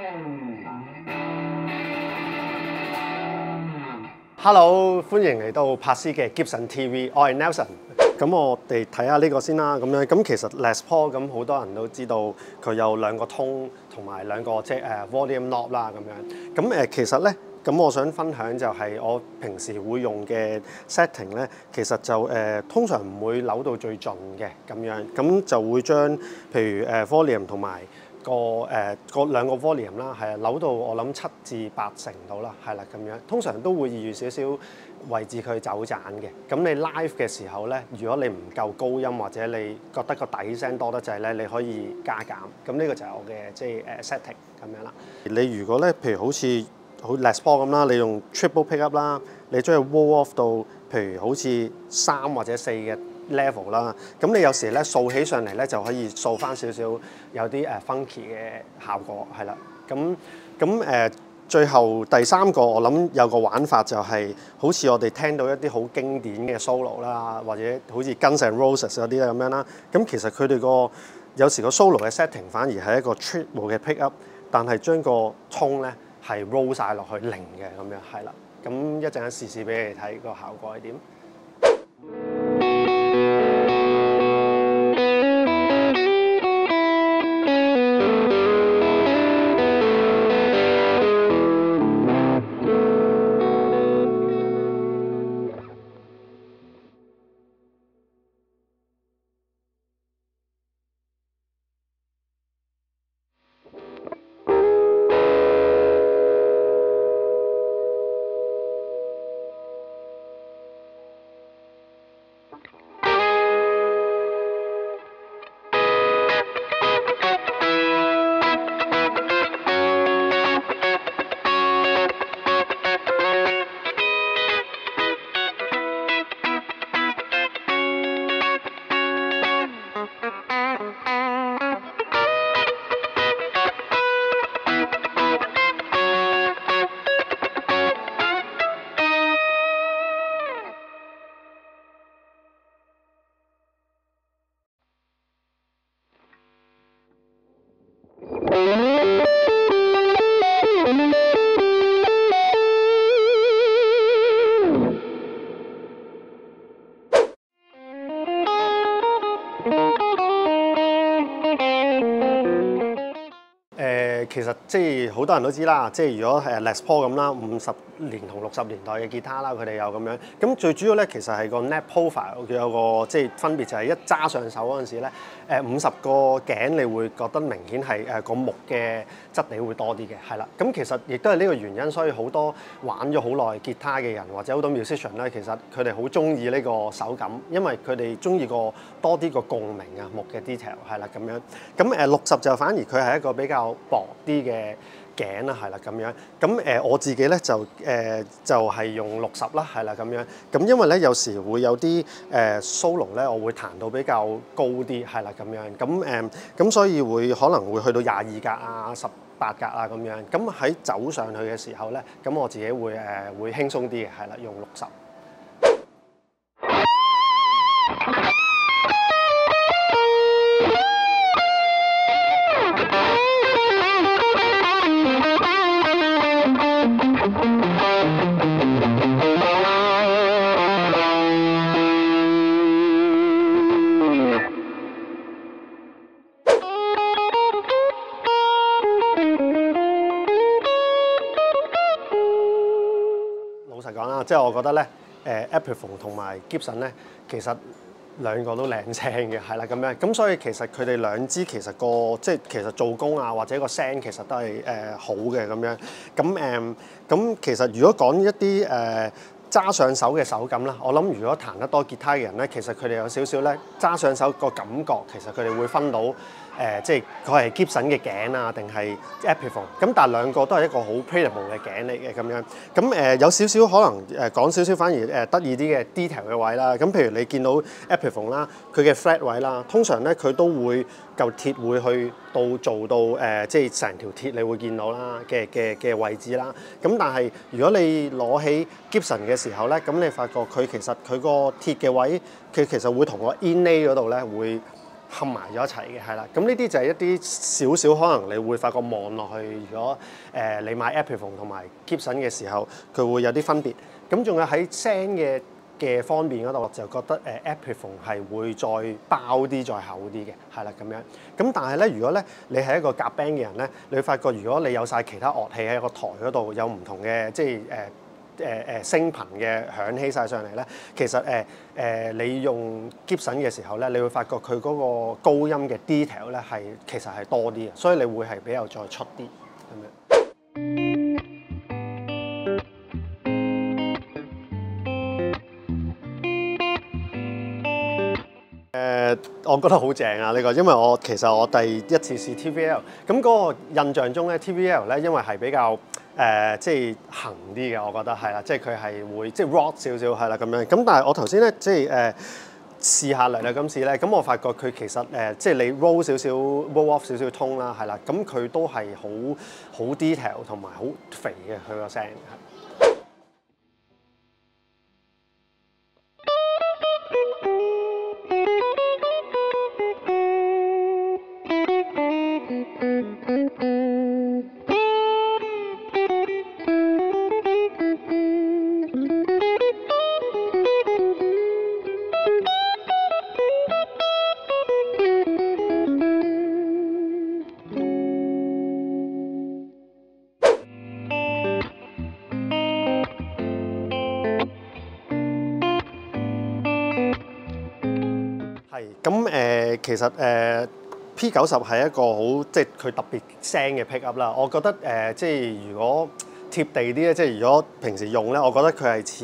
Hello， 歡迎嚟到柏斯嘅 Gibson TV， 我係 Nelson。咁我哋睇下呢個先啦，咁樣咁其實 Les Paul 咁好多人都知道佢有兩個 tone 同埋兩個即係volume knob 啦咁樣。咁其實咧，咁我想分享就係我平時會用嘅 setting 咧，其實就通常唔會扭到最盡嘅咁樣，咁就會將譬如volume 同埋個兩個 volume 啦，係啊，扭到我諗7至8成到啦，係啦咁樣。通常都會預少少位置佢走盞嘅。咁你 live 嘅時候咧，如果你唔夠高音或者你覺得個底聲多得滯咧，你可以加減。咁呢個就係我嘅即係setting 咁樣啦。你如果咧，譬如好似Les Paul 咁啦，你用 triple pickup 啦，你將佢 wall off 到譬如好似3或者4嘅level 啦，咁你有時咧掃起上嚟咧就可以掃翻少少有啲funky 嘅效果係啦，咁最後第三個我諗有個玩法就係好似我哋聽到一啲好經典嘅 solo 啦，或者好似 Guns N' Roses 嗰啲咁樣啦，咁其實佢哋有時個 solo 嘅 setting 反而係一個 triple 嘅 pickup， 但係將個 tone 咧係 roll 晒落去0嘅咁樣係啦，咁一陣間試俾你睇個效果係點。其實即係好多人都知啦，即係如果Les Paul 咁啦，50年同60年代嘅吉他啦，佢哋有咁樣。咁最主要咧，其實係個 neck profile 佢有個即係分別就係一揸上手嗰陣時咧，50個頸你會覺得明顯係個木嘅質地會多啲嘅，係啦。咁其實亦都係呢個原因，所以好多玩咗好耐吉他嘅人或者好多 musician 咧，其實佢哋好中意呢個手感，因為佢哋中意個多啲個共鳴啊，木嘅 detail 係啦咁樣。咁60就反而佢係一個比較薄啲嘅頸啦，係啦咁樣。咁我自己咧就係用60啦，係啦咁樣。咁因為咧有時會有啲solo 咧，我會彈到比較高啲，係啦咁樣。咁所以可能會去到22格啊、18格啊咁樣。咁喺走上去嘅時候咧，咁我自己會輕鬆啲嘅，係啦，用60。老實講啦，即係我覺得咧，Epiphone 同埋 Gibson 咧，其實兩個都靚聲嘅，係啦咁樣。咁所以其實佢哋兩支其實其實做工啊，或者個聲其實都係好嘅咁樣。咁其實如果講一啲揸上手嘅手感啦，我諗如果彈得多吉他嘅人咧，其實佢哋有少少咧揸上手個感覺，其實佢哋會分到即係佢係 Gibson 嘅頸啊，定係 Epiphone。咁但係兩個都係一個好 playable 嘅頸嚟嘅咁樣。咁有少少可能講少少反而得意啲嘅 detail 嘅位啦。咁譬如你見到 Epiphone 啦，佢嘅 fret 位啦，通常咧佢都會嚿鐵會去做到即係成條鐵你會見到啦嘅位置啦。咁但係如果你攞起 Gibson 嘅時候咧，咁你發覺佢其實佢個鐵嘅位，佢其實會同個 inlay 嗰度咧會冚埋咗一齊嘅，係啦。咁呢啲就係一啲少少可能你會發覺望落去，如果你買 Epiphone 同埋 Gibson 嘅時候，佢會有啲分別。咁仲有喺聲嘅方面嗰度，就覺得Epiphone 係會再包啲、再厚啲嘅，係啦咁樣。咁但係咧，如果咧你係一個夾 band 嘅人咧，你會發覺如果你有晒其他樂器喺個台嗰度，有唔同嘅即係聲頻嘅響起晒上嚟咧，其實你用 Gibson 嘅時候咧，你會發覺佢嗰個高音嘅 detail 咧其實係多啲嘅，所以你會係比較再出啲咁樣。我覺得好正啊！呢個，因為其實我第一次試 TVL，咁嗰個印象中咧 TVL 咧，因為係比較即係行啲嘅，我覺得係啦，即係佢係會即係 rock 少少係啦咁樣。咁但係我頭先咧即係試下嚟咁試咧，咁我發覺佢其實即係你 roll 少少 roll off 少少 tone 啦，係啦，咁佢都係好 detail 同埋好肥嘅佢個聲。咁其實P90係一個好即係佢特別聲嘅 pick up 啦。我覺得即係如果貼地啲咧，即係如果平時用咧，我覺得佢係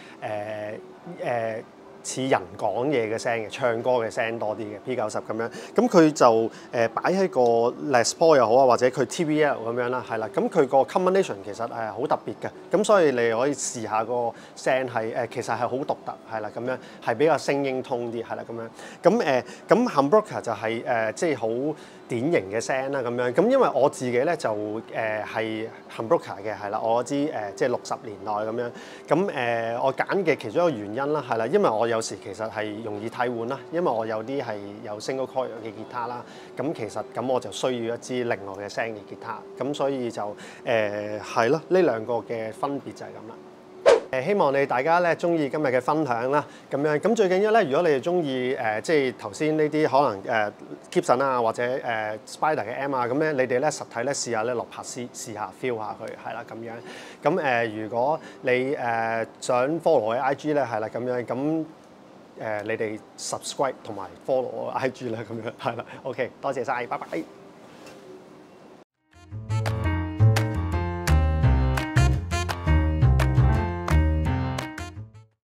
似人講嘢嘅聲嘅，唱歌嘅聲多啲嘅 P90咁樣。咁佢就擺喺個 Les Paul 又好啊，或者佢 TVL 咁樣啦，係啦。咁佢個 combination 其實係好特別嘅。咁所以你可以試下個聲係其實係好獨特，係啦咁樣，係比較聲音通啲，係啦咁樣。咁Humbucker 就係即係好典型嘅聲啦咁樣。咁因為我自己咧就係 Humbucker 嘅，係啦，我知即係60年代咁樣。咁我揀嘅其中一個原因啦，係啦，因為我有時其實係容易替換啦，因為我有啲係有 single coil 嘅吉他啦，咁其實咁我就需要一支另外嘅聲嘅吉他，咁所以就係咯，呢兩個嘅分別就係咁啦。希望你大家咧中意今日嘅分享啦，咁樣咁最緊要咧，如果你哋中意即係頭先呢啲可能Gibson 啊或者Spider 嘅 M 啊，咁咧你哋咧實體咧試下咧落拍試下 feel 下佢，係啦咁樣。咁如果你想 follow 我嘅 IG 咧，係啦咁樣，咁你哋 subscribe 同埋 follow 我嘅 IG 啦，咁樣係啦。OK， 多謝晒，拜拜。